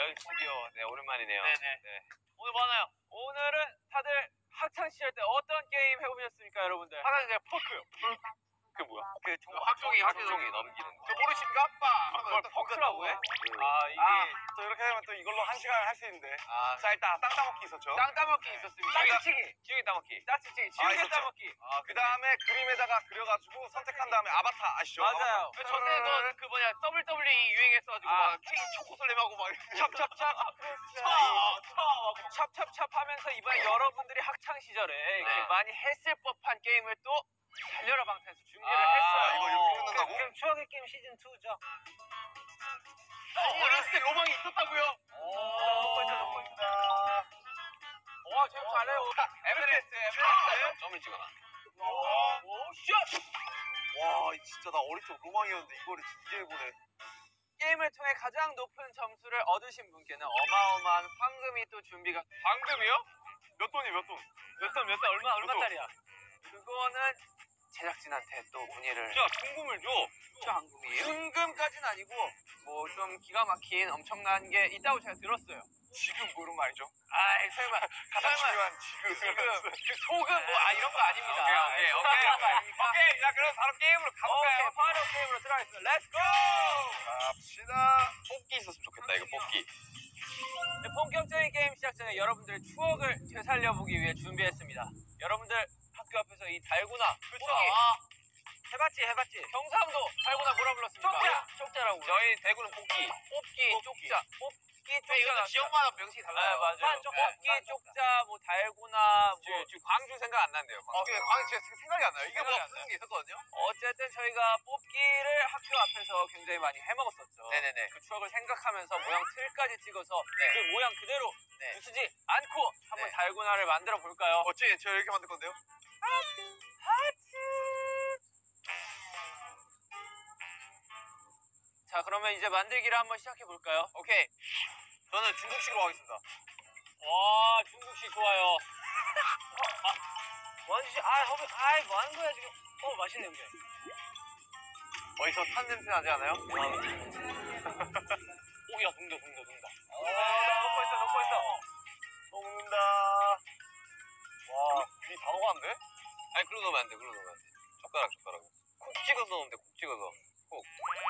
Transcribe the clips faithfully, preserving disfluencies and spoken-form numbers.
저희 스튜디오 네 오랜만이네요. 네네. 네. 오늘 뭐 하나요? 오늘은 다들 학창 시절 때 어떤 게임 해보셨습니까, 여러분들? 하나는 이제 퍼크요. 그 뭐야? 그 종이 학종이 학종이 넘기는 거. 저 모르십니까? 아빠. 그걸 퍼크라고 해? 아 이게 아, 또 이렇게 하면 또 이걸로 한 시간 할 수 있는데. 아, 자, 일단 땅 따먹기 있었죠. 땅 따먹기 있었습니다. 딱지치기. 지우개 따먹기. 딱지치기. 지우개 아, 있었죠. 따먹기. 아, 그 다음에 그림에다가 그려가지고 선택한 다음에 아바타 아시죠? 맞아요. 그 전에도 그 뭐냐 더블 더블 이 유행했어가지고 아. 막 케이크 초코솔렘하고 막 이렇게 찹찹찹 찹찹찹 하면서 이번에 여러분들이 학창 시절에 이렇게 많이 했을 법한 게임을 또 달려라 방탄에서 준비를 아, 했어요. 이거 이렇게 끝난다고? 그럼 추억의 게임 시즌 투죠. 어, 어렸을 때 로망이 있었다고요? 넣고 있어, 넣고 있다. 와, 지금 잘해요. 에베레스트 에베레스트 점을 찍어놔. 오 슛! 와, 진짜 나 어릴 적 로망이었는데 이거를 이제 해보네. 게임을 통해 가장 높은 점수를 얻으신 분께는 어마어마한 황금이 또 준비가. 방금이요? 몇 돈이 몇 돈? 몇 돈, 몇 돈, 얼마, 돈? 얼마짜리야? 그거는 제작진한테 또 문의를. 야 순금을 줘. 진짜 황금이에요? 순금까지는 아니고 뭐 좀 기가 막힌 엄청난 게 있다고 제가 들었어요. 지금 뭐 이런 말이죠? 아이 설마 가장 설마 중요한 지금. 지금 그 소금 뭐 아 이런 거 아닙니다. 오케이 오케이 오케이 그런 거 아닙니까? 오케이. 자 그럼 바로 게임으로 가볼까요? 오케이 바로 게임으로 들어가겠습니다. 렛츠고! 갑시다. 뽑기 있었으면 좋겠다 이거 뽑기. 네, 본격적인 게임 시작 전에 여러분들의 추억을 되살려보기 위해 준비했습니다. 여러분들 학교 앞에서 이 달고나 그쵸. 아, 해봤지 해봤지. 경상도 달고나 뭐라 불렀습니까? 쪽자. 쪽자라고. 저희 대구는 뽑기. 뽑기, 뽑기. 쪽자, 뽑기, 쪽자. 이거 지역마다 명칭이 달라요. 네, 맞아요. 반쪽 뽑기, 쪽자, 뭐 달고나, 뭐 지금, 지금 광주 생각 안 난대요. 어, 광주. 광주 제가 생각이 안 나요. 이게 뭐 생각이 안 무슨 게 있었거든요. 어쨌든 저희가 뽑기를 학교 앞에서 굉장히 많이 해먹었었죠. 네네네. 그 추억을 생각하면서 모양 틀까지 찍어서 네. 그 모양 그대로 네. 부수지 않고 한번 네. 달고나를 만들어 볼까요? 어째 저 이렇게 만들 건데요? 자, 그러면 이제 만들기를 한번 시작해 볼까요? 오케이. 저는 중국식으로 하겠습니다. 와, 중국식 좋아요. 원주씨, 아, 허브, 아이, 뭐 하는 거야, 지금? 어, 맛있네, 근데. 어디서 탄 냄새 나지 않아요? 오, 야, 녹는다, 녹는다, 녹는다. 오, 넣고 있어, 넣고 있어. 녹는다. 와, 이 다 녹았는데? 아니, 글로 넣으면 안 돼, 글로 넣으면 안 돼. 젓가락, 젓가락. 콕 찍어서 넣으면 돼, 콕 찍어서. 콕.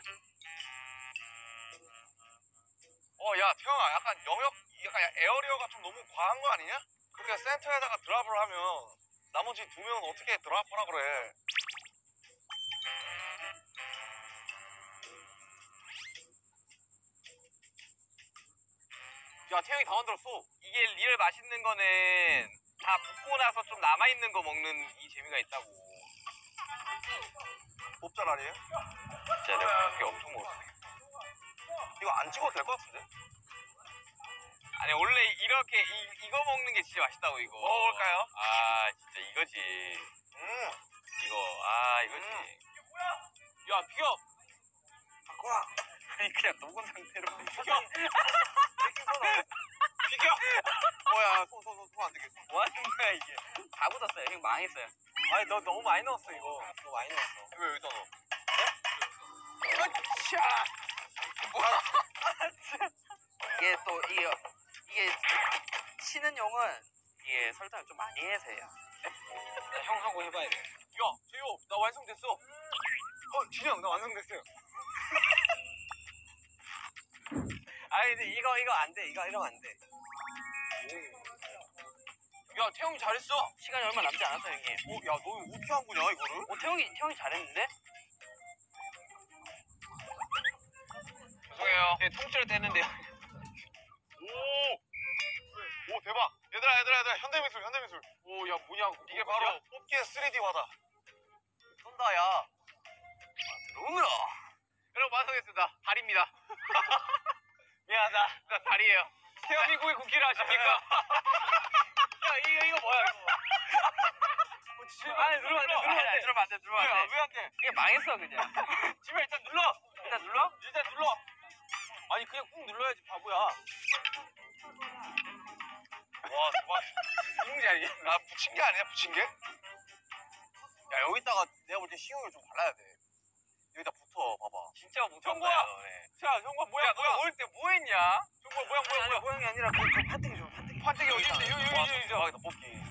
어, 야, 태영아, 약간 영역, 약간 에어리어가 좀 너무 과한 거 아니냐? 그렇게 센터에다가 드랍을 하면 나머지 두 명은 어떻게 드랍하라 그래? 야, 태영이 다 만들었어. 이게 리얼 맛있는 거는 다 붓고 나서 좀 남아있는 거 먹는 이 재미가 있다고. 옵잘 아니에요? 진짜 내가 그렇게 엄청 먹었어. 이거 안 찍어도 될 것 같은데? 아니, 원래 이렇게, 이, 이거 먹는 게 진짜 맛있다고, 이거. 먹어볼까요? 아, 진짜 이거지. 음, 이거, 아, 이거지. 음. 야, 비켜! 갖고 와. 아니, 그냥 녹은 상태로. 비켜! 비켜! 뭐야, 손, 손, 손, 손 안 되겠어. 뭐 하는 거야, 이게? 다 굳었어요. 형 망했어요. 아니, 너 너무 많이 넣었어, 이거. 너무 많이 넣었어. 왜 여기다 넣어? 으쌰! 이게 또, 이게, 이게, 치는 용은, 이게 설탕을 좀 많이 해서 해요. 형 하고 해봐야 돼. 야, 재호, 나 완성됐어. 어, 준영, 나 완성됐어요. 아니, 근데 이거, 이거 안 돼. 이거 이러면 안 돼. 야, 태용이 잘했어. 시간이 얼마 남지 않았어, 형님. 어, 야, 너 어떻게 한 거냐, 이거를? 어, 태용이, 태용이 잘했는데? 죄송해요. 네, 통째로 뗐는데요. 오! 오, 대박. 얘들아, 얘들아, 얘들아, 현대미술, 현대미술. 오, 야, 뭐냐. 이게 바로 뽑기의 쓰리디화다. 쏜다, 야. 들어오너라. 여러분, 완성했습니다. 다리입니다. 미안하다. 나 다리예요. 태용이국의 국기를 아십니까? 야, 이거, 이거 뭐야, 이거. 아니, 누르면 안 돼, 누르면 안 돼. 누르면 안 돼, 누르면 안 돼. 왜 안 돼? 이게 망했어, 그냥. 집에 일단 눌러. 일단 눌러? 일단 눌러. 아니, 그냥 꾹 눌러야지, 바보야. 와, 대박. 이런 게 아니야? 아, 붙인 게 아니야, 붙인 게? 야, 여기다가 내가 볼 때 시험을 좀 발라야 돼. 여기다 붙어, 봐봐. 진짜 못 정국아! 쳤어요. 네. 자, 정관 뭐야, 야, 너가 뭐야? 어릴 때 뭐 했냐? 뭐야 뭐야 뭐야 뭐야 모양이 아니라 그, 그 판때기 좀 판때기. 판때기 어디 있는데? 여기 여기 여기 여기. 대박이다 뽑기.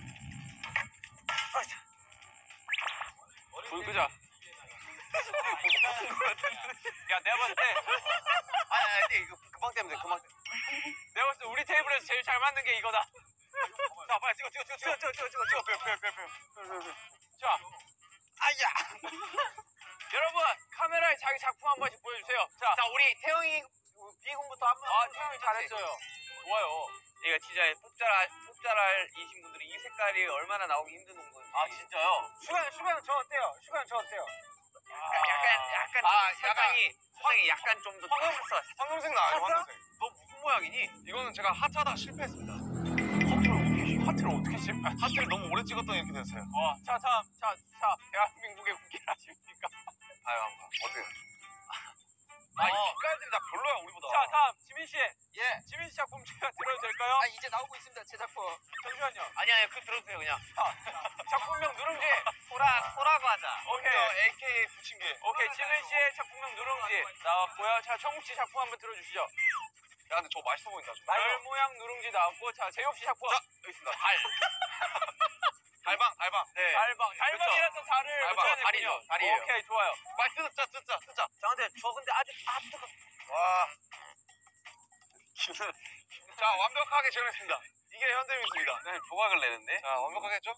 불 끄자. 야 내가 봤을 때 아니 아니 이거 금방 때문에 돼, 금방. 내가 봤을 때 우리 테이블에서 제일 잘 맞는 게 이거다. 자 빨리 찍어 찍어 찍어 찍어 찍어 찍어 찍어 찍어 빼 빼 빼빼. 자 아야. 여러분 카메라에 자기 작품 한 번씩 보여주세요. 자, 자 우리 태영이 비공부터 한 번. 아 태영이 잘했어요. 좋아요. 이거 진짜 뽑자랄 뽑자랄이신 분들이 이 색깔이 얼마나 나오기 힘든 건지. 아 진짜요? 슈가 슈가는 저 어때요? 슈가는 저 어때요? 약간 약간 아, 좀 색상이 색상이 약간 좀 더 탔어. 황금색 나와요 황금색. 너 무슨 모양이니? 이거는 제가 하트하다가 실패했습니다. 하트를 어떻게 하트를 어떻게 실패? 하트를 너무 오래 찍었더니 이렇게 됐어요. 어, 자 다음 자, 자 대한민국의 국기를 아십니까? 아유 한번 어떻게? 아, 이 빛깔들이 다 별로야 우리보다. 자 다음 지민 씨. 예. 지민 씨 작품 제가 들어도 될까요? 아 이제 나오고 있습니다 제 작품. 잠시만요. 아니 아니 그 들어주세요 그냥. 작품명 누룽지. 소라 소라고 하자. 오케이. 에이케이에이 부침개. 오케이 지민 씨의 작품명 누룽지 나왔고요. 자 청국 씨 작품 한번 들어주시죠. 야 근데 저거 맛있어 보인다. 좀. 별 모양 누룽지 나왔고 자 제이홉 씨 작품. 자 여기 있습니다. 달. 달방 달방. 네. 달방 달방이라서 달을 달방, 붙여야 달이죠, 되군요. 달이에요. 오케이 좋아요. 빨리 뜯자 뜯자 뜯자. 자 근데 저 근데 아직 아 뜨거. 와. 자 완벽하게 정했습니다. 이게 현대미술이다. 네 조각을 내는데. 자 완벽하겠죠?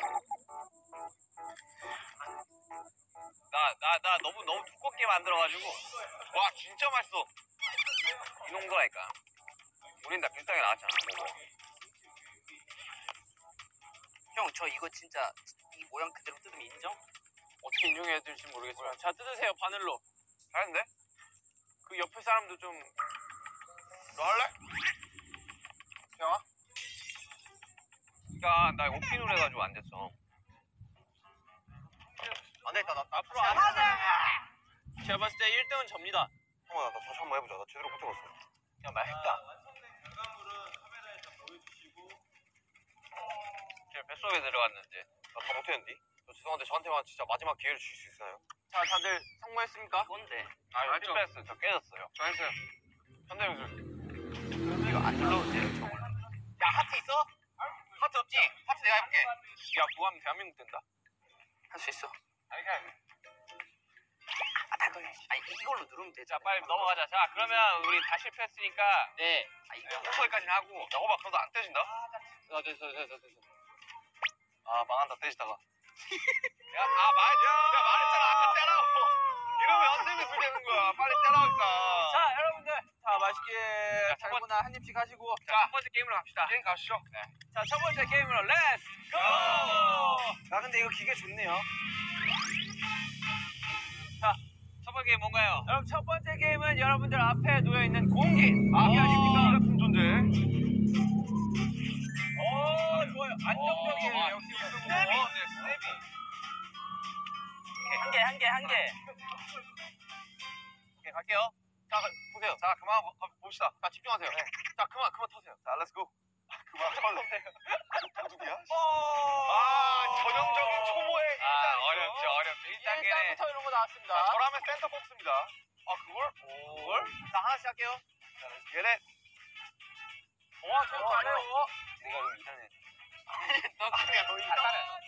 나 나 나 너무 너무 두껍게 만들어가지고 와 진짜 맛있어. 이런 거라니까. 우린 다 비슷하게 나왔잖아. 형 저 이거 진짜 이 모양 그대로 뜯으면 인정? 어떻게 인용해야 될지 모르겠지만 자 뜯으세요 바늘로. 잘했는데? 그 옆에 사람도 좀 너 할래? 태영아? 야, 나 오피노를 해가지고 안 됐어. 안 되겠다. 나 앞으로 안 해. 제가 봤을 때 일 등은 접니다. 형아 나 다시 한번 해보자. 나 제대로 못 해봤어. 야, 맛있다. 제 뱃속에 들어갔는데. 나 다 못했는데? 저 죄송한데 저한테만 진짜 마지막 기회를 주실 수 있어요? 자 다들 성공했습니까? 뭔데? 아, 아, 실패했어. 저 깨졌어요. 저 했어요. 현대미술. 이거 안 눌러도 돼요, 저걸. 야, 하트 있어? 하트 없지? 하트 내가 해볼게. 야 그거 하면 대한민국 된다. 할 수 있어. 아니 그냥 아, 달 걸려. 아니, 이걸로 누르면 되죠. 자, 빨리 넘어가자. 자, 그러면 우리 다 실패했으니까. 네. 아, 이거 호소까지는 하고. 야 호박 그러다 안 떼진다? 아, 됐어, 됐어, 됐어. 아 망한다 떼지다가. 야, 다 말, 야 말했잖아 아까 떼라고. 이러면 현대미술 되는 거야. 빨리 떼라니까. 자 여러분들 자 맛있게 자, 첫 번- 달고나 한 입씩 하시고 자, 첫 번째 게임으로 갑시다. 게임 가시죠. 네. 자 첫 번째 게임으로 렛츠 고! 아, 근데 이거 기계 좋네요. 첫 번째 게임 뭔가요? 여러분 첫 번째 게임은 여러분들 앞에 놓여 있는 공기 아시겠습니까? 같은 존재. 오 좋아요 안정적이에요 어, 역시 스냅이. 우승 어, 네, 스냅이. 한 개, 한 개, 한 개. 오케이 갈게요. 자 보세요. 자 그만 보- 봅시다. 자 집중하세요. 자 그만 그만 터세요. 자 렛츠고. 그만 터세요. 도둑이야? 아 전형적인 초보의 일 아, 단계죠. 어렵지, 어렵지. 일 단계네. 일단부터 이런 거 나왔습니다 자 저라면 센터 뽑습니다. 아 그걸? 그걸? 자 하나씩 할게요. 자 렛츠 겟잇. 와 저 잘해요 내가 이거 이상해. 너 아니야 너 이거.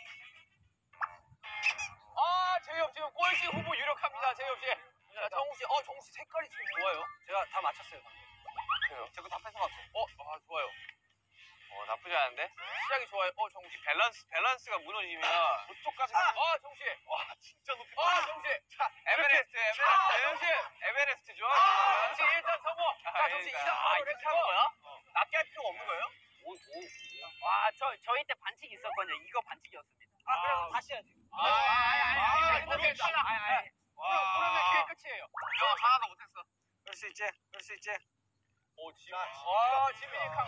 아 제이홉 지금 꼴찌 후보 유력합니다 제이홉 씨. 자 정우 씨, 어 정우 씨 색깔이 지금 좋아요. 제가 다 맞췄어요. 그래요. 제거 다 뺏어갔어. 어, 아 좋아요. 어, 나쁘지 않은데? 시작이 좋아요. 어 정우 씨. 밸런스, 밸런스가 무너지면. 저쪽까지. 아, 어 정우 씨. 와 진짜 높이. 아 정우 씨. 자 에베레스트, 아, 에베레스트. 정우 씨. 에베레스트죠? 아 정우 씨 일단 성공. 자 정우 씨 그러니까. 이단 아, 바로 이거 렛츠 하는 고. 거야? 낮게 할 필요가 없는 거예요? 오, 오. 와, 저, 저희 때 반칙이 있었거든요. 이거 반칙이었습니다. 아, 그럼 다시 해야지. 아, 아니 아니 아, 아니. 모르겠다. 아니 아니. 그러면 그게 끝이에요. 저 하나도 못했어. 그럴 수 있지, 그럴 수 있지. 오 지민. 와 지민이 강.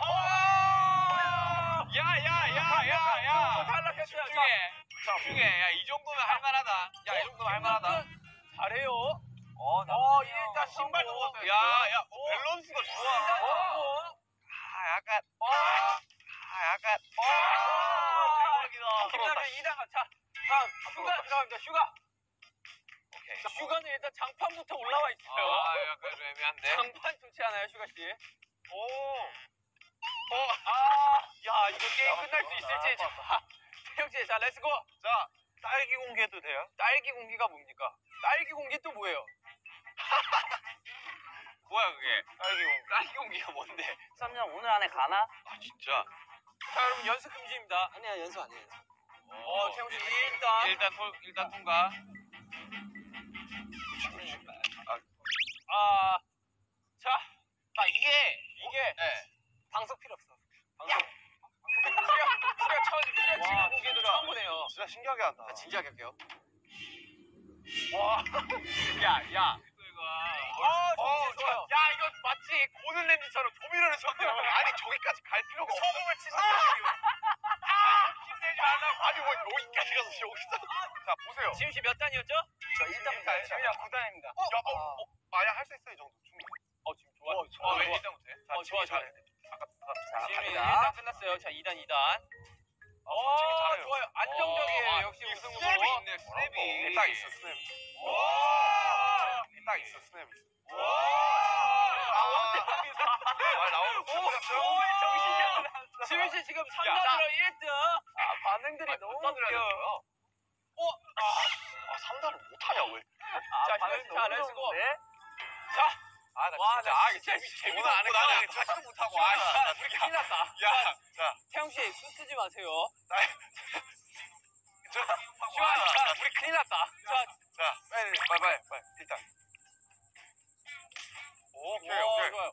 야, 야, 야, 야, 야. 탈락했어요. 집중해. 집중해. 야, 이 정도면 할만하다. 야, 이 정도면 할만하다. 잘해요. 어, 어 일단 신발도 성공. 벗었어요. 야, 야, 어, 밸런스가 일단 좋아. 성공. 아, 약간, 어. 아, 약간. 아, 대박이다. 김남준 이 단 자, 다음 슈가 들어갑니다. 슈가. 오케이. 자, 슈가는 일단 장판부터 올라와 있어요. 아, 약간 좀 애매한데. 장판 좋지 않아요, 슈가 씨? 오. 어, 아, 야, 이거 게임 끝날 수 있을지. 자, 태영 씨, 자, 렛츠고. 자, 딸기 공기 해도 돼요? 딸기 공기가 뭡니까? 딸기 공기 또 뭐예요? 뭐야 그게? 딸기 공기. 딸기 공기가 뭔데? 삼 년 오늘 안에 가나? 아, 진짜. 자, 여러분 연습 금지입니다. 아니야 연습 아니에요. 어, 태영 씨 일단 일단 통 일단 통과. 아, 자, 아 이게 이게 네. 방석 필요 없어. 방석. 수려, 수려 천, 수려 지금 공개도 처음 보네요. 진짜 신기하게 한다. 진지하게 할게요. 와, 야, 야. 아, 어, 좋지, 좋아요. 야, 이거 마치 고든 램지처럼 조미료를 쳤네요. 아니, 저기까지 갈 필요가 없어. 소금을 치는 거야. 아, 힘내지 말라고. 아니, 뭐, 여기까지 가서 여기서. 자, 보세요. 지금 씨 몇 단이었죠? 저 일단 일단, 지금이랑 구 단입니다. 어, 야, 어, 어, 마야 할 수 있어, 이 정도. 충분히. 어, 지금 좋아. 어, 좋아. 어, 왜 좋아. 일단 못해? 자, 어, 좋아, 좋아. 잘해. 아까, 자 지금 일 갑니다. 단 끝났어요. 자, 이 단, 이 단. 어, 어, 솔직히 잘해요. 좋아요. 안정적이에요. 어, 역시 이 우승 후보. 스냅이 있네, 스냅이. 딱 있어, 스냅. 딱 있어, 스냅. 와! 아, 말 나오는 오, 오의 정신이 안 나왔어. 지민 씨 지금 삼 단으로 일 등. 아 반응들이 너무 웃겨. 어? 아, 삼 단을 못하냐, 왜? 아, 자, 반응 자, 너무 렛츠고. 좋은데? 자, 아, 나 와, 진짜. 나 아, 진짜 재미, 재미도 오늘 안 없고 했다. 나는 자식도 못하고. 야, 아, 나 씨. 큰일 났다. 야, 자. 태영 씨, 수 쓰지 마세요. 저, 시원, 자, 우리 큰일 났다. 자, 자, 빨리, 빨리, 빨리, 빨리, 일단. 오케이, 와, 오케이. 좋아요.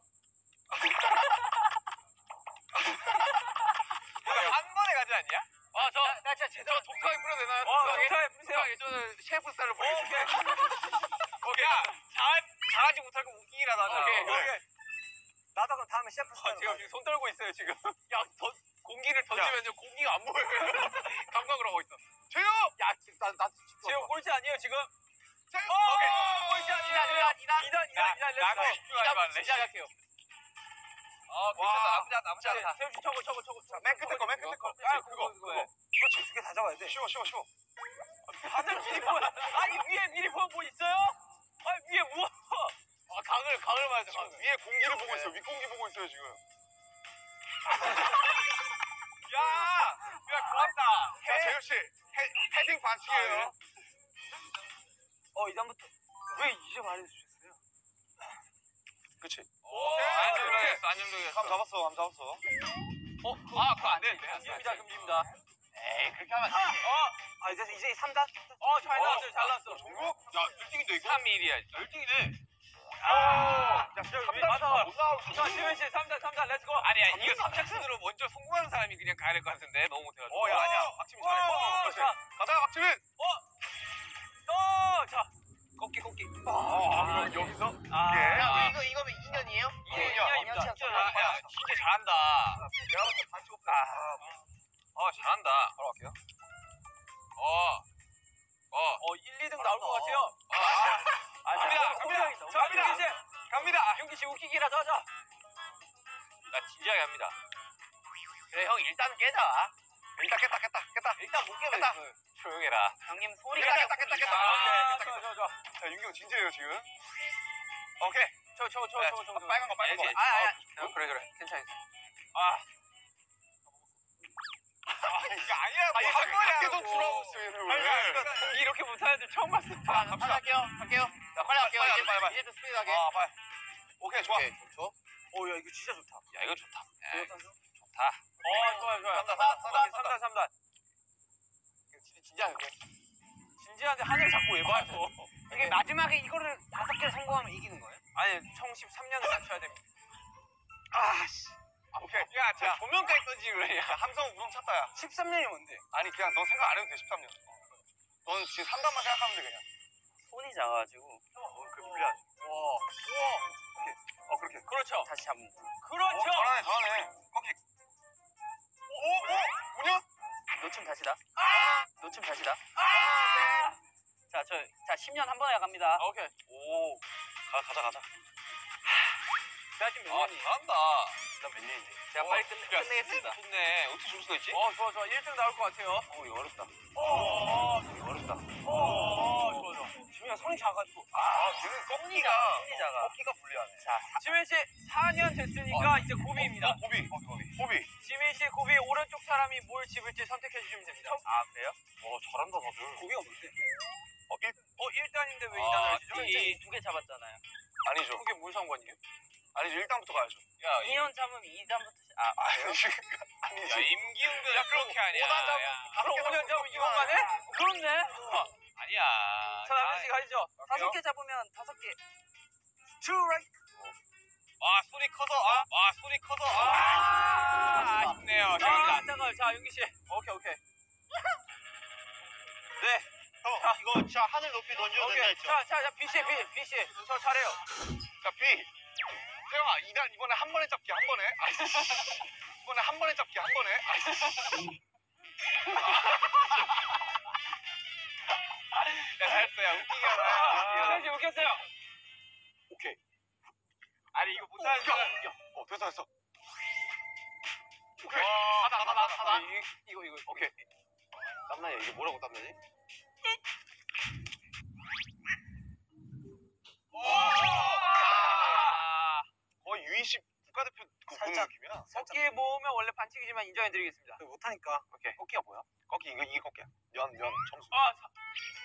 한 번에 가지 않냐? 아, 저, 나 진짜 제대로 독하게 뿌려도 되나요? 어, 독하게 뿌리세요. 저는 셰프 스타일로 오케이. 오케이. 야, 잘, 잘하지 못하고 웃기기라도 하자. 오케이, 그래. 오케이. 나도 그럼 다음에 셰프 아, 스타일로 지금 지금 손 떨고 있어요, 지금. 야, 더, 공기를 던지면 던지면 공기가 안 보여요. 감각으로 하고 있어. 재요! 야, 지금 나, 나, 지금 꼴찌 아니에요, 지금? 재요! 오케이. 꼴찌 아니에요, 지금? 이단, 이단. 이단, 이단, 이단, 렛츠고. 나고 집중하지 말래. 시작할게요. 아, 괜찮다. 나쁘지 않다. 나쁘지 않다. 태우 씨, 저거, 저거, 저거. 맨 끝에 거, 맨 끝에 거. 아, 아, 그거, 그거, 그거. 그거. 그렇지 두 개 다 잡아야 돼. 쉬워, 쉬워, 쉬워. 다들 미리 보여. 아니, 위에 미리 보여 뭐 있어요? 아니, 위에 뭐? 아, 강을, 강을 봐야죠, 지금 강을. 위에 공기를 보고 있어요. 윗공기 보고 있어요, 지금. 야! 야, 고맙다. 자, 재효 씨. 헤, 헤딩 반칙이에요. 어 이단부터 왜 이제 말해주셨어요? 그치? 오, 안정적이었어, 안정적이었어. 감 잡았어, 감 잡았어. 어, 아, 그거 안 되는데. 금지입니다, 금지입니다. 에이, 그렇게 하면 안 돼. 어, 아 이제 이제 삼 단? 어, 잘 나왔어요, 잘 나왔어. 종국? 야, 일 등인데, 이거? 삼 일이야. 일 등이네. 아, 야, 진짜 삼 왜 단 맞아. 못 나오고 자, 지민 씨, 삼 단, 삼 단, 렛츠고. 아니야 이거 선착순으로 먼저 성공하는 사람이 그냥 가야 될 것 같은데 너무 못해가지고 어, 야, 아니야. 박지민 잘해. 어, 그렇지. 자, 가자, 박지민! 어, 자. 꺾기, 꺾기. 아, 이거 여기서? 아, 예. 야 이거 이거면 이 년이에요? 이 년입니다. 진짜 야, 야 진짜 잘한다 내가 볼때 반칙 없다. 어 잘한다 바로 갈게요. 어 어, 어, 일, 이 등 나올 것 같아요. 아, 아, 갑니다, 자, 갑니다. 자, 자, 갑니다. 갑니다. 이제 갑니다. 윤기 씨 웃기기라도 하자. 나 진지하게 합니다 그래 형 일단 깨자 일단 깼다, 깼다, 깼다. 일단 못 깨면 깼다. 그 조용해라 형님 깼다, 소리가 깼다, 깼다, 깼다. 아, 깼다, 좋아, 깼다. 좋아, 좋아. 자, 윤기 형 진지해요, 지금. 오케이. 저, 저, 저, 네, 저, 저, 저. 빨간 거, 빨간 거. 알지? 아 아야 어, 그래 그래 괜찮아 아, 이게 아니야. 아니, 뭐 한 한 번에 번에 계속 하라고. 주라고 있어, 얘는 아니, 왜. 나 공기 이렇게 못하는 애들 처음 봤어. 자, 갑시다. 갈게요 갈게요 자 빨리 갈게요 빨리, 이제 빨리, 빨리. 이제부터 스피드하게 아, 빨리. 오케이, 좋아. 오케이 좋죠 오야 이거 진짜 좋다 야 이거 좋다 야, 조혁 선수 좋다 어, 좋아요, 좋아요. 삼 단, 삼 단, 삼 단, 삼 단, 삼 단. 이거 진짜 진지하게 진지한데 하늘 자꾸 왜 봐요? 이게 마지막에 이거를 다섯 개를 성공하면 이기는 거예요? 아니, 총 십삼 년을 맞춰야 됩니다. 아, 씨. 오케이. 야 저 조명까지 던지지 그래 야, 함성 우동 찼다, 야. 십삼 년이 뭔데? 아니, 그냥 너 생각 안 해도 돼, 십삼 년. 넌 지금 삼 단만 생각하면 돼, 그냥. 손이 작아가지고 어, 그 불리하지. 와, 우와. 어, 그렇게. 그렇죠. 다시 잡는 그렇죠. 어, 잘하네, 잘하네. 꺾기. 오, 오, 오! 뭐냐? 놓치면 다시다 아! 놓치면 다시다 아! 자 저 자 십 년 한 번에 갑니다 오케이. 오. 가, 가자, 가자. 제가 지금 몇 아 년이에요? 잘한다 나 몇 년인데? 제가 어, 빨리 끝내, 야, 끝내겠습니다 좋네 어떻게 줄 수가 있지? 어, 좋아, 좋아. 일 등 나올 것 같아요. 어 이거 어렵다 어, 이거 어렵다 어, 좋아, 좋아. 지민아 왜냐면 손이 작아가지고. 아, 걔는 꺾기가 손이 작아. 꺾기가 불리하네. 자, 지민 씨 사 년 됐으니까 이제 고비입니다. 어, 고비, 고비, 고비. 고비. 지민 씨 고비 오른쪽 사람이 뭘 집을지 선택해 주시면 됩니다. 아 그래요? 와, 잘한다 다들. 고기가 뭔데? 어, 일, 어 일 단인데 왜 이 아, 단을 하시죠? 저 이제 두 개 잡았잖아요. 아니죠. 그게 무슨 상관이에요? 아니죠. 일 단부터 가야죠. 야, 이 년 잡으면 이 단부터 시... 아, 아니지. 야 아니지. 임기훈은 그렇게 아니야. 오 단 잡- 야, 그럼 오 년 잡으면 이것만 해? 그렇네. 어. 아니야. 자, 남준 씨 가시죠. 다섯 개 잡으면 다섯 개. 스트라이크. 와 소리 커서 아, 와 소리 커서 아, 아쉽네요. 아, 제가 잠깐, 자, 윤기 씨. 오케이, 오케이. 형, 이거 진짜 하늘 높이 던져야 된다 오케이. 했죠? 자, 자, 자, B 씨, B, B 씨. 저 잘해요. 자, B. 태영아, 이 단 이번에 한 번에 잡기 한 번에. 아, 이번에 한 번에 잡기 한 번에. 야, 잘했어. 야 웃기게 하다. 아, 씨 웃겼어요. 오케이. 아니 이거 못하는 거. 어, 됐어, 됐어. 오케이. 하다, 하다, 하다, 하다. 이거, 이거, 오케이. 땀나냐? 이게 뭐라고 땀나지? 아, 거의 유이십 국가대표 그 보는 살짝. 느낌이야. 꺾기 모으면 원래 반칙이지만 인정해드리겠습니다. 못하니까. 오케이. 꺾기가 뭐야? 꺾기 이거 이게 꺾기야. 연, 연 점수. 아, 사...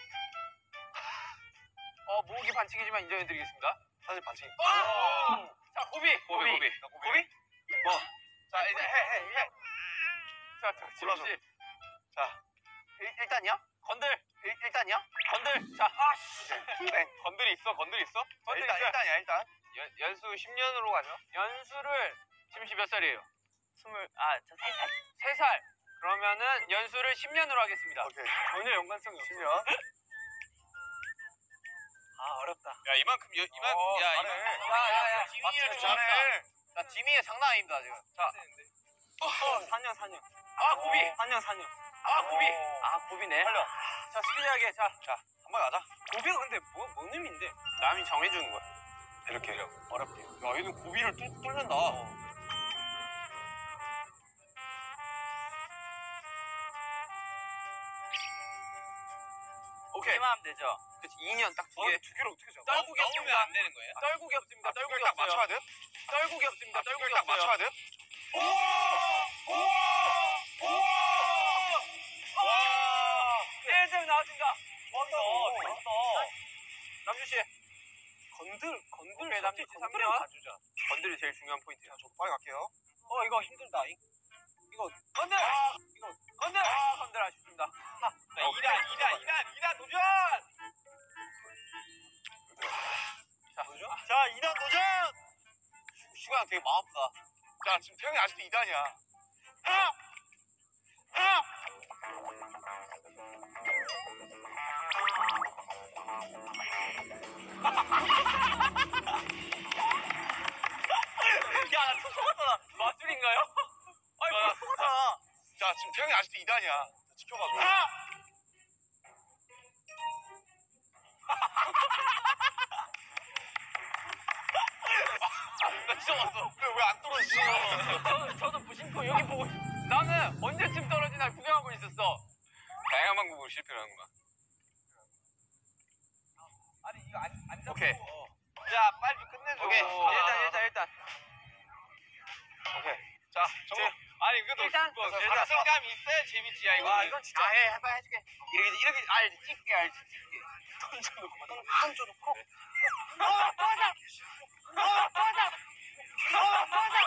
어, 모으기 반칙이지만 인정해드리겠습니다. 사실 반칙. 아! 자, 고비, 고비 고비. 고비? 뭐? 자, 이제 해, 해, 해. 자, 자, 지민 골라줘. 씨. 자, 일, 일단이야? 건들, 일, 일단이야? 건들. 자, 아, 씨. 네. 건들 있어. 건들 있어? 건들 일단, 있어요. 일단이야, 일단. 연, 연수 십 년으로 가죠. 연수를 지민 씨 몇 살이에요? 스물. 아, 저 세 살. 세 살. 그러면은 연수를 십 년으로 하겠습니다. 오케이. 전혀 연관성이 없어. 십 년. 아, 어렵다. 야 이만큼 여, 이만 어, 야 잘해. 이만. 야, 야, 야. 지민이를 맞춰, 좋아한다. 잘해. 자, 지민이 장난 아닙니다, 지금. 자, 어, 사 년, 사 년. 아, 고비. 사 년, 사 년. 아, 고비. 아, 고비네. 살려. 자, 스피디하게. 자, 한 번 가자. 고비가 근데 뭐, 뭔 의미인데? 남이 정해주는 거야. 이렇게. 어렵게. 야, 얘는 고비를 뚫, 뚫는다. 오케이. 게임만 하면 되죠. 그치, 이 년 딱 두 어, 개. 두 개를 어떻게 잡아? 떨구기 넘으면 없습니다. 안 되는 거예요? 떨구기 없습니다. 아, 두 떨구기 개를 딱 없어요. 맞춰야 돼? 떨구기 없습니다. 두 떨구기 개를 딱 없어요. 맞춰야 돼? 일 점 나왔습니다. 어, 잘했어. 남준 씨. 건들, 건들. 오케이, 남준 씨 삼 건들을 년. 가주자. 건들이 제일 중요한 포인트야. 저도 빨리 갈게요. 어, 이거 힘들다. 이- 이거 건들! 이거 건들! 아, 건들 아쉽습니다. 자, 이 단, 이 단, 이 단, 이 단 도전! 자, 자, 이 단 도전! 슈가 되게 마음 아프다. 자, 지금 태형이 아직도 이 단이야. 아! 아! 야, 나 속았잖아. 마술인가요? 아니, 뭐 속았잖아. 자, 지금 태형이 아직도 이 단이야. 지켜봐줘. 아! 나 진짜 왔어. 왜 안 떨어지지? 저도, 저도 무심코 여기 보고 있... 나는 언제쯤 떨어지나 구경하고 있었어. 다양한 방법으로 실패를 하는구나. 아니, 이거 안, 안 잡고. 오케이. 자, 빨리 좀 끝내줘. 오케이. 아, 일단, 일단, 일단. 오케이. 자, 정우. 아니, 그래도 일단, 뭐, 일단. 상승감이 있어야 재밌지, 야, 이거. 와, 이건 진짜. 아, 해, 해봐, 해줄게. 이렇게, 이렇게, 알지, 찍게, 알지, 찍게. 던져놓고, 던- 던져놓고. 어, 도와줘! 어, 도와줘! 어, 도와줘!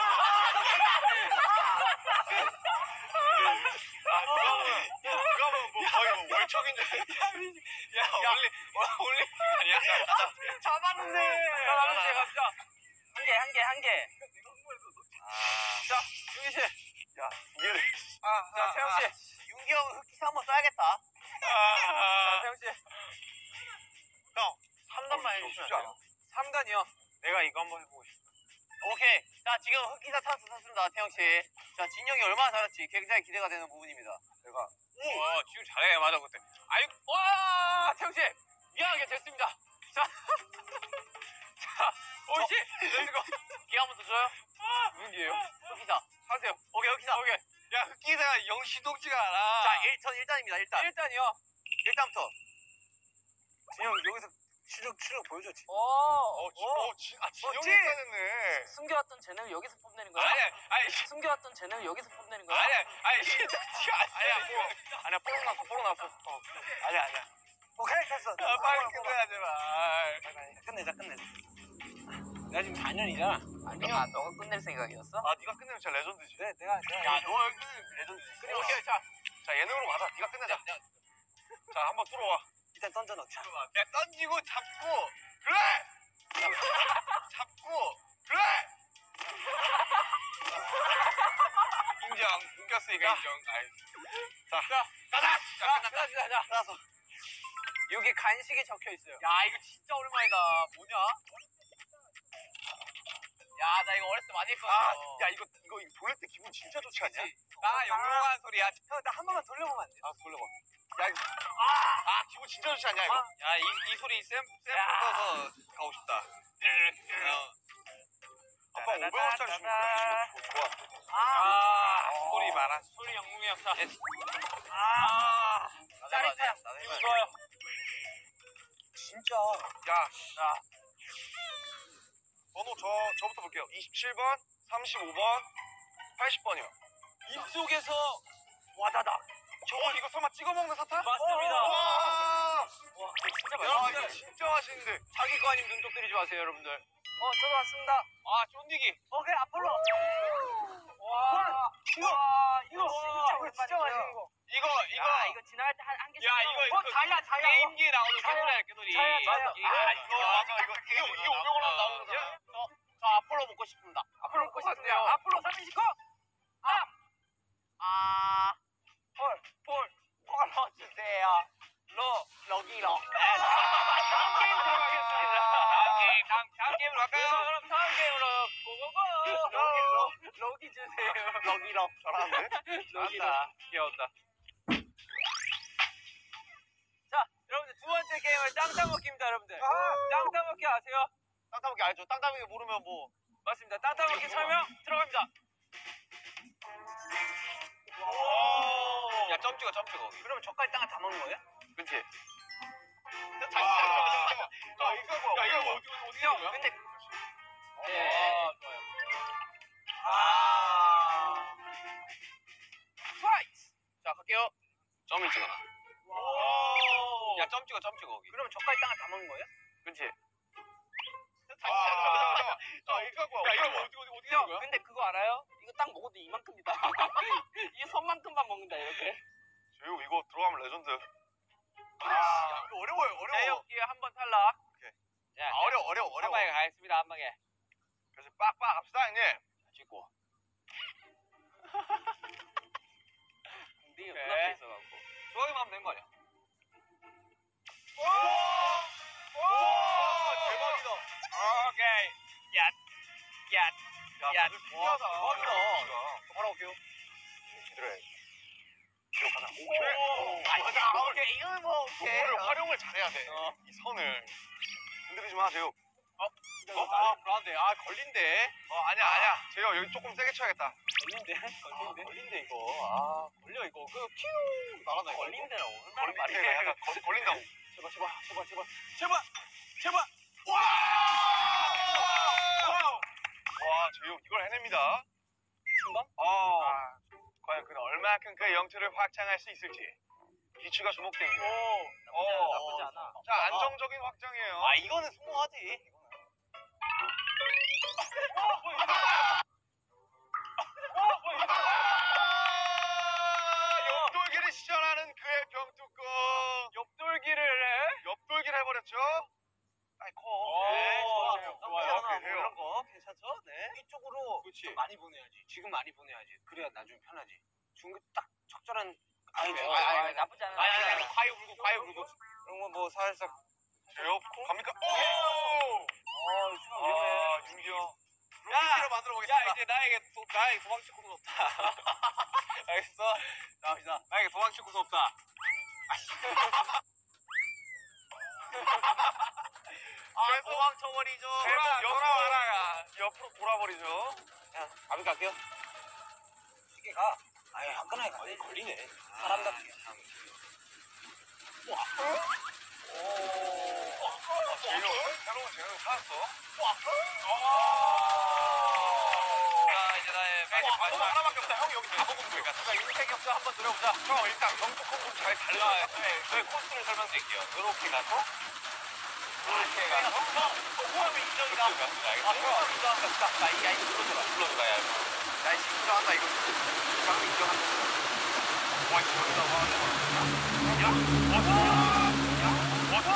아, 누가 보면, 누가 보면 뭐 거의 뭐 월척인 줄 알았어. 야, 올리, 올리, 아니야? 잡았는데! 자, 남은 씨 갑시다. 한 개, 한 개, 한 개. 자, 윤기 씨. 야, 두 개를. 아, 자, 태영 씨. 윤기 형 흑기사 한번 써야겠다. 자, 태영 씨. 형, 삼 단만 어, 해주시면 쉽지 안 않아. 돼요? 삼 단이요? 내가 이거 한번 해보고 싶어. 오케이. 자, 지금 흑기사 찬스 샀습니다, 태영 씨. 자, 진영이 얼마나 잘할지 굉장히 기대가 되는 부분입니다. 내가. 와, 지금 잘해. 맞아, 그때. 아이고, 와! 태영 씨. 미안하게 됐습니다. 자. 자, 오이씨. 렛츠고. 기회 한 번 더 줘요? 무슨 기회요? 흑기사. 하세요. 오케이, 흑기사. 오케이. 야, 흑기사가 영시동지가 않아. 자, 일, 전 일 단입니다, 일 단. 일단이요. 일 단부터. 진영 여기서 추적 추적 보여줬지. 오. 어, 지, 어, 지, 아 진영이 지? 있었네. 숨겨왔던 재능을 여기서 뽐내는 거야? 아니 아니 숨겨왔던 재능을 여기서 뽐내는 거야? 아니 아니 진짜 아니야, 뭐, 아니야, 뽀록 났어, 뽀록 났어. 어, 아니야, 아니야. 오케이, 됐어. 아, 빨리 끝내야 제발. 끝내자, 끝내자. 내가 지금 사 년이잖아. 아니야, 너가 끝낼 생각이었어? 아, 네가 끝내면 진짜 레전드지. 네, 내가 내가. 야, 너 여기 끝내면 레전드지. 그래, 오케이, 자, 자 예능으로 가자. 네가 끝내자. 자, 한번 뚫어와. 일단 던져 넣자. 야 던지고 잡고 그래. 잡고 그래. 인정. 웃겼으니까 인정. 아이. 자, 가자. 자, 가자, 가자, 가자. 따라서. 여기 간식이 적혀 있어요. 야 이거 진짜 오랜만이다. 뭐냐? 야 나 이거 어렸을 때 많이 했거든. 아, 야, 이거, 이거, 이거 돌릴 때 기분 진짜 좋지 않냐? 나 영롱한 소리야. 형, 나 한 번만 돌려보면 안 돼? 아, 돌려봐. 야, 이거. 아, 아, 기분 진짜 좋지 않냐, 이거? 야 이 이 소리 샘 샘플 야. 떠서 가고 싶다. 어. 아빠 오백 원짜리 주면 그렇게 주면 좋아. 아, 소리 많아. 소리 영웅이 없다. 아, 짜릿해. 기분 좋아요. 진짜. 야, 야. 번호 저, 저부터 볼게요. 이십칠 번, 삼십오 번, 팔십 번이요. 입속에서 와다닥. 저거 이거 설마 찍어 먹는 사탕? 맞습니다. 와, 와, 진짜 야, 맛있다. 이거 진짜 맛있는데. 자기 거 아니면 눈독 들이지 마세요, 여러분들. 어, 저도 왔습니다. 아 쫀디기. 오케이, 앞으로. 와, 이거, 와, 이거 진짜 오랜만이에요. 진짜 맛있는 거. 이거 이거. 야, 이거 지나갈 때 한 한 개씩. 야 이거 어, 이거 자야, 자야. 게임기에 나오는 자야. 깨돌이야 깨돌이. 자야, 자야. 아 이거 이거 맞아, 이거 이게 이게 오백 원 하면 나오는 거잖아. 저, 저 앞으로 먹고 싶습니다. 앞으로 먹고 싶네요. 싶네요. 앞으로 삼인시커. 아, 아, 폴, 폴, 폴 넣어주세요. 러, 러기러. 다음 게임 들어가겠습니다. 다음 게임 다음 다음 게임으로 자, 갈까요? 그럼 다음 게임으로 고고고. 러기, 러기 주세요. 러기러. 잘하는데? 러기러. 귀여웠다. 자, 여러분들 두 번째 게임은 땅 따먹기입니다, 여러분들. 땅 따먹기 아세요? 땅 따먹기 알죠? 땅 따먹기 모르면 뭐. 맞습니다. 땅 따먹기 설명 들어갑니다. 야 점찍어 점찍어 거기. 그러면 저까지 땅을 다 먹는 거예요? 그치? 아, 야, 이거 뭐야? 야 이거 어디 어디 형, 하는 거야? 근데 네. 아, 좋아요. 아. 파이트. 자 갈게요. 점을 찍어놔. 와. 야 점 찍어 점 찍어 거기. 그러면 저까지 땅을 다 먹는 거예요? 그치? 아, 야, 이거 뭐야? 야 이거 뭐 어디 어디 어디 형, 하는 거야? 근데 그거 알아요? 이거 딱 먹어도 이만큼이다. 이 손만큼만 먹는다 이렇게. 재우 이거 들어가면 레전드. 야, 이거 어려워요 어려워. 제역기에 한 번 탈락. 야, 아, 어려워, 어려워, 한 어려워. 방에 가겠습니다 한 방에. 그래서 빡빡 합시다, 형님. 찍고. 근데 오케이. 눈앞에 있어갖고. 좋아하기만 하면 되는 거 아니야? 와, 대박이다. 오케이. 야, 야, 야, 야, 다들 신기하다. 대박이다. 바로 올게요. 기다려. 기억 가자. 오. 오케이. 아, 맞아. 오케이, 이거 뭐 오케이. 요거를 활용을 잘해야 돼. 어. 이 선을. 흔들리지 마, 재우. 어? 아, 불안한데. 아, 걸린대. 어, 아니야, 아니야. 재우 여기 조금 세게 쳐야겠다. 걸린데? 걸린데? 걸린대, 이거. 아, 걸려 이거. 그 퓨 날아다. 이거. 걸린데라고. 얼마나 걸린대. 말이야. 약간 걸- 걸린다고. 제발, 제발, 제발, 제발. 제발, 제발. 와! 와, 재우 이걸 해냅니다. 금방? 어. 과연 그는 얼마큼 그 영토를 확장할 수 있을지. 비추가 주목됩니다. 오, 어. 나쁘지 않아. 자, 안정적인 확장이에요. 아, 이거는 성공하지. 아, 옆돌기를 시전하는 그의 병뚜껑. 옆돌기를 해? 옆돌기를 해버렸죠? 아이, 커. 오, 네, 좋아요. 좋아요. 좋아요. 좋아요. 그래요. 이런 거 괜찮죠? 네. 이쪽으로 그렇지. 좀 많이 보내야지. 지금 많이 보내야지. 그래야 나중에 편하지. 중간 딱 적절한. 아니, 네, 아니, 아니, 아니, 아니, 나쁘지 않아. 아니, 아니, 아니. 과유 물고, 과유 물고. 이런 거 뭐 살짝. 제요? 갑니까? 오! 어, 수가 위험해. 아, 윤기 형. 로켓으로 만들어 보겠습니다. 야, 이제 나에게 도, 나에게 도망칠 곳은 없다. 알겠어? 나갑시다. 나에게 도망칠 곳은 없다. 아, 그래서- 도망쳐버리죠. 그래서 돌아, 옆으로- 돌아와라. 옆으로 돌아버리죠. 야, 가비 갈게요. 쉽게 가. 아예 화끈하게 가. 아니, 걸리네. 사람답게. 와. 오. 재료, 새로운 재료를 찾았어. 자 이제 나의 야, 이제 방법 하나밖에 없다. 형이 여기 다 먹으면 돼. 자 인생 격투 한번 노려보자. 형, 일단 경tuk 콤보 잘 자, 달려. 저희, 저희 코스를 설명드릴게요. 이렇게 가서 이렇게 가서 포함이 인정이다. 아, 포함 인정한다. 자, 이 아이 불러줘라. 불러줘라, 야. 야, 이 인정한다, 이거. 장 인정한다. 와, 이거 여기다 와. 야, 와,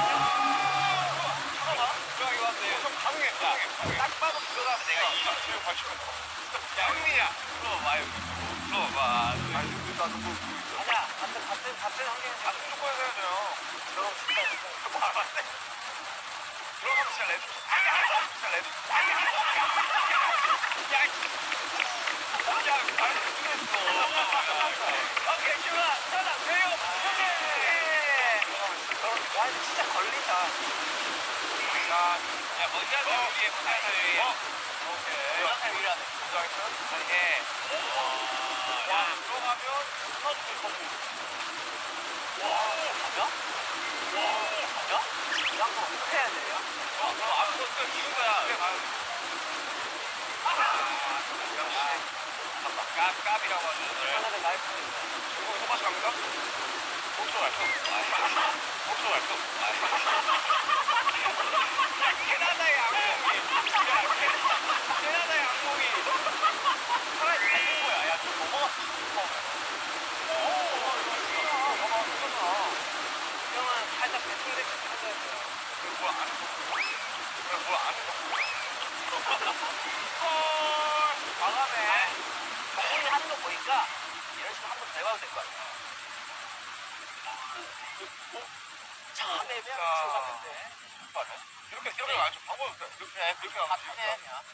중앙에 왔네. 좀 가능해, 가능해, 가능해. 딱 봐도 들어가. 내가 이 아, 제일 발치면 야, 흥민이야. 들어봐, 여기. 들어봐. 아, 이거 나 너무 있어. 아니야, 같은, 같은, 같은 환경에서. 아, 무조건 해야 돼요. 너랑 진짜, 진짜. 뭐, 알았네. 들어가면 진짜 레드. 진짜 레드. 야, 야, 말 죽겠어. 오케이, 슈가, 하나, 돼요. 야, 이거 진짜 걸린다. 야, 야, 먼저 하자, 위에, 먼저 하자, 위에. 오케이. 먼저 하자, 위에 하네. 먼저 하겠어요? 아니, 해. 와, 들어가면 터질 거고. 와, 가자? 와, 가자? 이거 한번 어떻게 해야 돼요? 어, 그럼 앞으로 또 이긴 거야. 그래, 가야 돼. 아, 역시. 깝, 깝이라고 하죠, 오늘. 하나는 나이프. 이거 소맛이 갑니까? 목표 말표. 목표 말표. 캐나다의 악몽이. 캐나다의 악몽이. 차라리 잘 된 거야. 야, 좀 넘어갔어. 오, 넘어갔어. 형은 살짝 배팅된 척 찾아야 그걸 뭘 아는 거. 그걸 뭘 아는 거. 과감해. 정훈이 하는 거 보니까 이런 식으로 한번 더 해봐도 될 것 같아. 참 애매한 거 같은데. 이렇게 이렇게 가야죠. 방법이 없어요. 이렇게 이렇게 가면 네.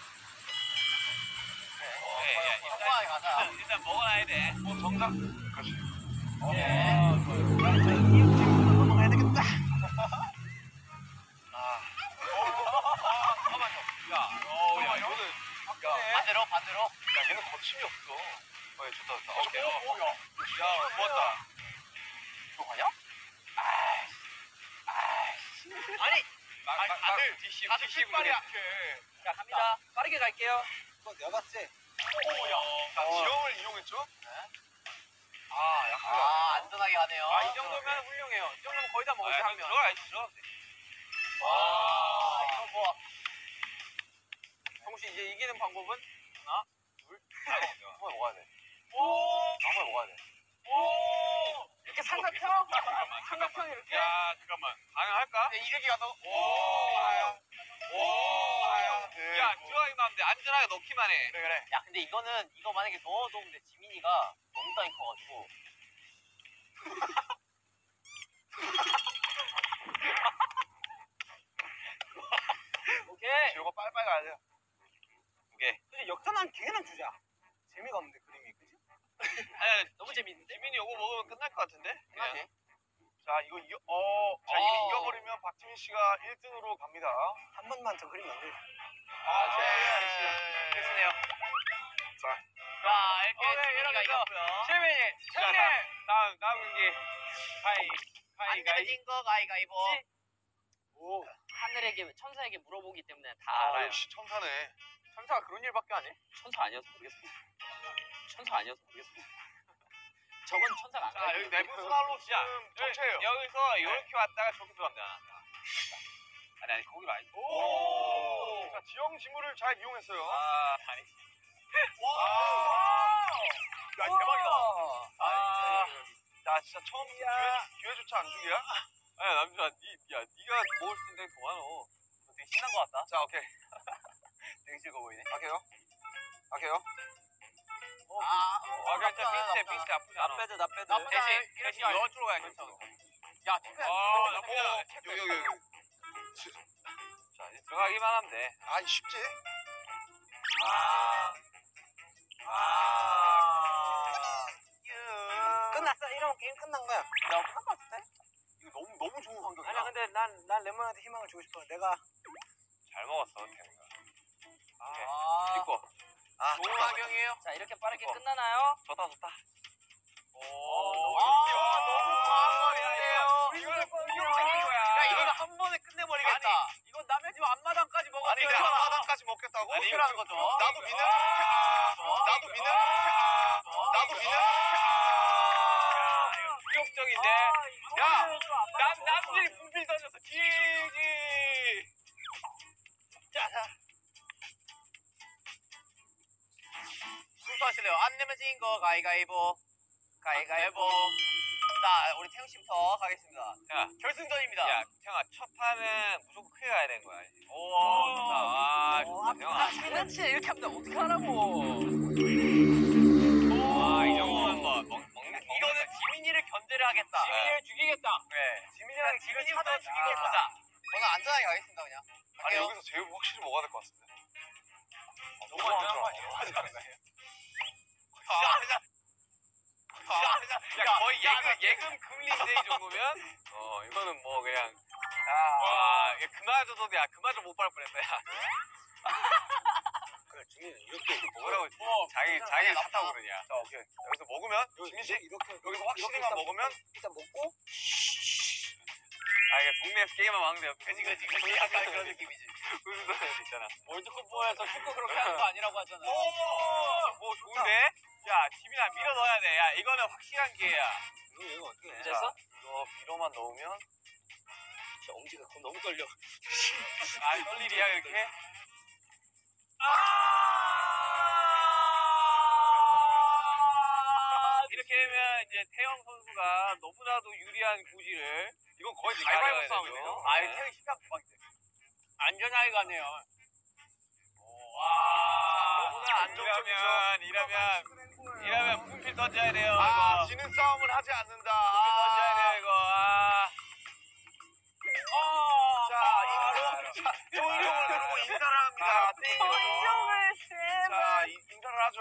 그래, 일단 가자. 일단 먹어야 돼. 뭐 정답. 그렇지. 네. 넘어가야 되겠다. 아. 잠깐만요. 야, 어, 야, 이거는 야, 반대로, 반대로. 야, 얘는 거침이 없어. 어, 예, 좋다, 좋다. 오케이. 어, 어, 야, 야, 좋았다. 들어가냐? 아니, 아니, 다들 디시, 다들 디시 빨리 약해. 자, 갑니다. 빠르게 갈게요. 이거 내가 봤을 때. 오야. 자, 어. 지형을 이용했죠? 네. 아, 약간. 아, 안전하게 가네요. 아, 이 정도면 훌륭해요. 이 정도면 거의 다 먹었어, 한 명. 들어가야지, 들어가야 돼. 와, 이거 뭐. 정씨 이제 이기는 방법은? 하나, 둘, 셋. 한번 먹어야 돼. 오! 한번 먹어야 돼. 오! 이렇게 삼각형? 삼각형 이렇게? 야, 잠깐만. 가능할까? 네, 이렇게 가서. 오! 아야. 오! 네. 야, 들어가기만 하면 돼. 안전하게 넣기만 해. 그래, 그래. 야, 근데 이거는, 이거 만약에 넣어도 근데 지민이가 너무 땅이 커가지고. 오케이. 지호가 빨리빨리 가야 돼. 오케이. 근데 역전한 기회는 주자. 재미가 없는데 그림이 그지? 아니, 너무 재밌는데? 지민이 요거 먹으면 끝날 것 같은데? 끝나지? 자, 이거 이겨, 어, 자, 어. 이거 이겨버리면 박지민 씨가 일 등으로 갑니다. 한 번만 더 그림 만들. 아, 네. 됐으네요. 자, 자, 이렇게 지민이가 이겼고요. 지민이, 승리! 다음, 다음 경기. 가위, 가위, 가위. 거 가위가위보. 오. 하늘에게 천사에게 물어보기 때문에 다 아, 알아요. 역시 천사네. 천사가 그런 일밖에 안 해? 천사 아니어서 모르겠습니다. 천사 아니어서 모르겠습니다. 저건 천사가 안 자, 가요. 여기 네브스날로 지금 정체예요. 여기서 이렇게 왔다가 저기서 간다. 아니, 아니, 거기로 아니. 오! 자, 지형 지물을 잘 이용했어요. 아, 아니. 와! 야, 대박이다. 아, 야, 진짜 처음 기회, 기회조차 안 주기야? 야, 남준아, 니, 야, 니가 먹을 수 있는 게 더 많어. 너 되게 신난 것 같다. 자, 오케이. 되게 즐거워 보이네. 갈게요. 갈게요. 아, 아, 그냥 진짜 비슷해, 비슷해. 아프지 않아. 나빼드 나빼드. 나쁘지 않아. 대신, 대신 이쪽으로 가야 괜찮아. 야, 체크야. 아, 나쁘지 않아. 체크, 여기, 여기, 여기. 자, 이제 들어가기만 하면 돼. 아, 이 쉽지? 아. 아. 끝났어. 이러면 게임 끝난 거야. 나 끝난 것 같은데? 이거 너무, 너무 좋은 환경이야. 아니야 근데 난 난 레몬한테 희망을 주고 싶어. 내가 잘 먹었어, 태우가. 아, 찍고. 아, 좋은 환경이에요. 자 이렇게 빠르게 이거. 끝나나요? 좋다, 좋다. 오, 너무 아, 좋다. 너무 과한 거야, 좋은데요? 이거. 이거는 공격적인 거야. 야, 이거는 한 번에 끝내버리겠다. 먹겠다. 이건 남의 집 앞마당까지 먹었어요. 아니 내 앞마당까지 먹겠다고? 아니, 이거라는 이거 거죠. 좀- 나도 미는 나도 미는 나도 미는 충격적인데. 야, 남 남들이 분필 던져서 지지. 순서하실래요? 안 내면 진 거 가위가위보. 가위가위보. 자, 우리 태훈 씨부터 가겠습니다. 야, 결승전입니다. 야, 태영아 첫 판은 무조건 크게 가야 되는 거야. 알지? 오. 아, 어, 태영아. 아, 장난치네. 이렇게 하면 어떻게 하라고. 아, 이 정도는 뭐 먹, 먹는 이거는 지민이를 견제를 하겠다. 지민이를 죽이겠다. 네. 지민이랑 지민이 지민이부터 차단 죽이겠다. 저는 안전하게 가겠습니다, 그냥. 아니 갈게요. 여기서 제일 확실히 먹어야 될 것 같습니다. 너무 안전한 거 아니에요? 야, 거의 예금 예금 금리인데 이 정도면? 어, 이거는 뭐 그냥 아, 와, 야, 그마저도 야, 그마저 못 밟을 뻔했다. 야. 그래 주민은 이렇게 뭐라고 뭐, 자기 자기 탓하고 그러냐? 자 오케이 여기서 먹으면 지민 씨 이렇게 여기서 확실히만 먹으면 일단 먹고 아, 이게 동네에서 게임만 막는데 그지, 그지, 그지. 약간 그런 느낌이지. 무슨 소리 있잖아. 월드컵보에서 축구 그렇게 하는 거 아니라고 하잖아요. 오, 좋은데? 야, 지민아 밀어 넣어야 돼. 야, 이거는 확실한 기회야. 이거 이거 어떻게 해? 자, 이거 밀어만 넣으면 진짜 엄지가 너무 떨려. 아, 떨리리야 이렇게? 이렇게 되면 이제 태영 선수가 너무나도 유리한 고지를 이건 거의 가져가야 가위바위보 되죠. 싸움이네요. 아, 이 태형이 심장 대박인데. 안전하게 가네요. 와, 너무나 안정적이죠. 이러면 이러면 이러면 분필 던져야 돼요. 아 이거. 지는 싸움을 하지 않는다. 분필 던져야 아, 돼요 이거. 아. 자 인사 조인종을 누르고 인사를 합니다. 땡. 자 인- 인사를 하죠.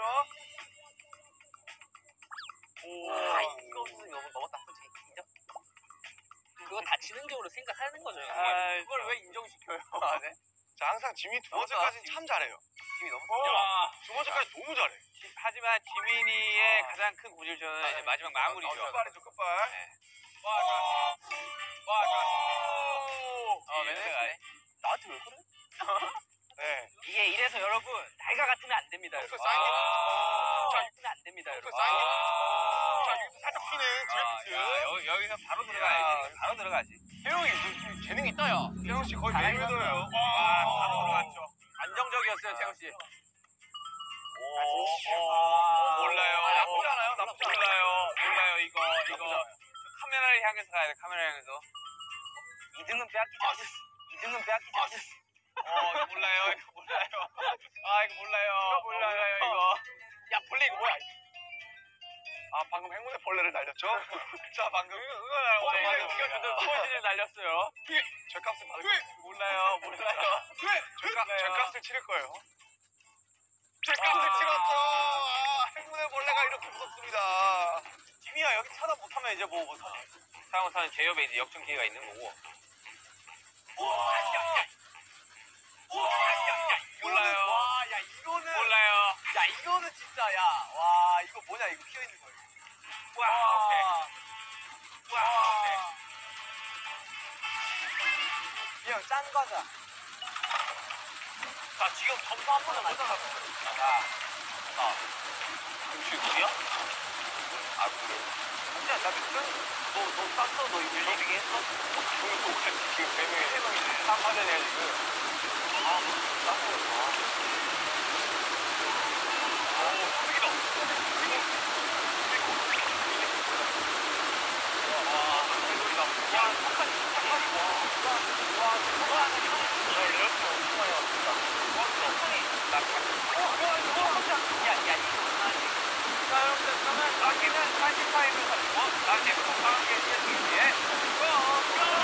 오. 아, 이거 없으면 너무 넘었다, 솔직히. 인정? 그거 다치는 경우로 생각하는 거죠. 아, 그걸 왜 인정시켜요? 아, 네. 자 항상 지민이 두 번째까지는 참 잘해요. 힘이 너무 야, 두 번째까지 너무 잘해. 지- 하지만 지민이의 가장 큰 고질 저는 이제 마지막 마무리죠. 어, 끝발이죠 끝발. 와, 와, 어, 맨날 나한테 왜 그래? 네. 이게 이래서 여러분, 나이가 같으면 안 됩니다, 여러분. 사인. 아, 자, 같으면 안 됩니다, 여러분. 사인. 아. 자 여기서 살짝 튀는 아, 드래프트. 야, 여기, 여기서 바로 들어가야지. 바로 들어가지. 태용이 좀 재능 있다 야. 태용 씨 거의 메이웨더예요. 와, 바로 들어갔죠. 안정적이었어요, 태형 씨. 오, 오, 몰라요. 아, 나쁘지 않아요. 나쁘지 않아요. 몰라요. 몰라요. 이거, 이거. 카메라를 향해서 가야 돼. 카메라 향해서. 이 등은 빼앗기지 않 이 등은 빼앗기지 않 어, 이거 몰라요. 이거 몰라요. 아, 이거 몰라요. 이거 몰라요. 이거. 야, 벌레 이거 뭐야? 아 방금 행운의 벌레를 날렸죠? 자 방금 이거, 이거 알아요. 소리를 이거 죽여주던 소리를 날렸어요. 죄값을 받을 몰라요. 몰라요. 죄값 몰라요. 죄값을 치를 거예요. 죄값을 아. 치렀죠. 아, 행운의 벌레가 이렇게 무섭습니다. 지민아, 여기 차단 못하면 이제 뭐 못하지. 차단 못하면 제협에 이제 역전 기회가 있는 거고. 몰라요. 와, 야, 이거는. 몰라요. 야, 이거는 진짜, 야. 와, 이거 뭐냐, 이거 피어있는 거. 와, 오케이. 와, 오케이. 이 형, 짠 과자. 자, 지금 점수 한 번은 못 잡았어. 야, 자, 지금 누구야? 아, 그래. 진짜, 나 무슨, 너, 너 땄어? 너 이거 일일이 했어? 지금 또 지금 세 명이 세 명이네. 삼 파전이야 지금. 아, 땄어. 오, 크기다. 그리고, 그리고, 와, 대박이다. 야, 착하니, 착하니, 와. 와, 저거 하나 참. 야, 레어스 엄청 많이 왔다. 와, 착하니. 나 착. 어, 와, 이거 깜짝. 야, 야, 이거. 자, 여러분들, 그러면 라키는 팔십 타임을 가지고, 난 예쁘고 강하게 시작하기 위해, 고! 고!